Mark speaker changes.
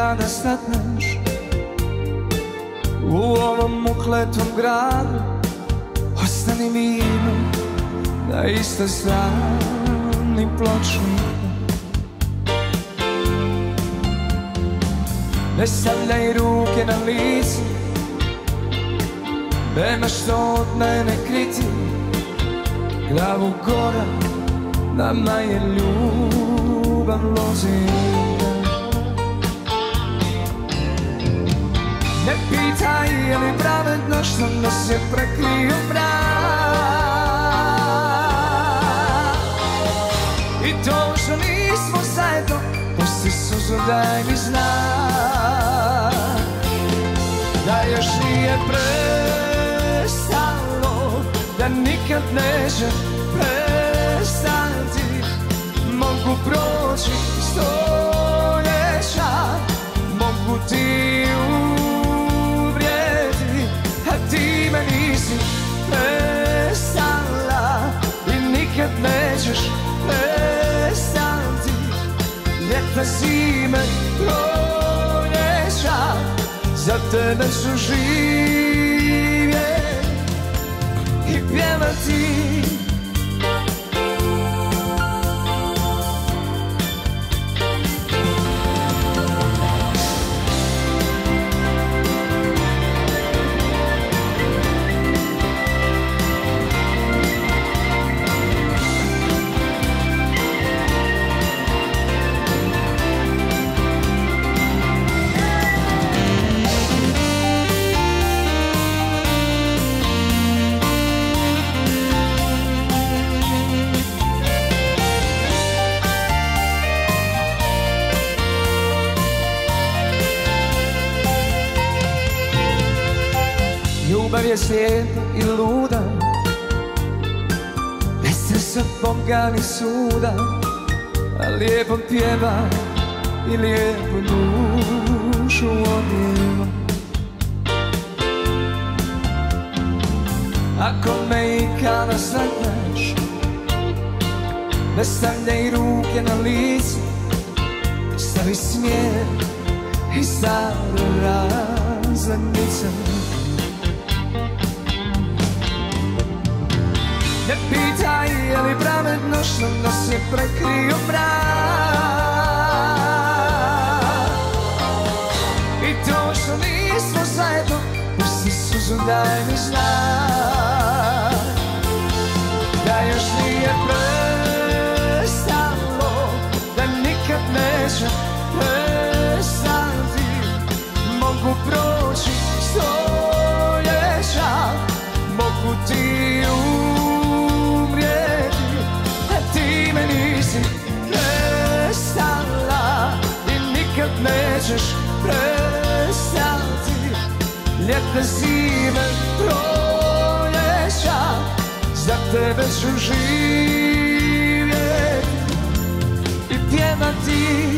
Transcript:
Speaker 1: kada sretneš u ovom ukletom gradu, ostani mirno na istoj strani pločnika. Ne stavljaj ruke na lice, nemaš što od mene kriti. Glavu gora, nama je ljubav lozina. Ne pitaj je li pravedno što nas je prekrio mrak, i to što nismo zajedno, pusti suzu, daj mi znak da još nije prestalo, da nikad neće prestati. Mogu proći stoljeća, mogu ti uvrijedi, a ti me nisi prestala i nikad nećeš prestati. Ljeta, zime, proljeća, za tebe ću živjeti i pjevati. Ljubav je slijepa i luda, ne stresa Boga ni suda, a lijepo pjeva i lijepo dušu odjeva. Ako me i kada sretneš, ne stavljaj ruke na lice, stavi smijeh i stare razglednice. Ne pitaj je li pravedno što nas je prekrio mrak, i to što nismo zajedno, pusti suzu, daj mi znak da još nije prestalo, da nikad neće prestati. Mogu proći stoljeća, mogu ti prestala i nikad nećeš prestati. Ljeta, zime, proljeća, za tebe ću živjeti i pjevati.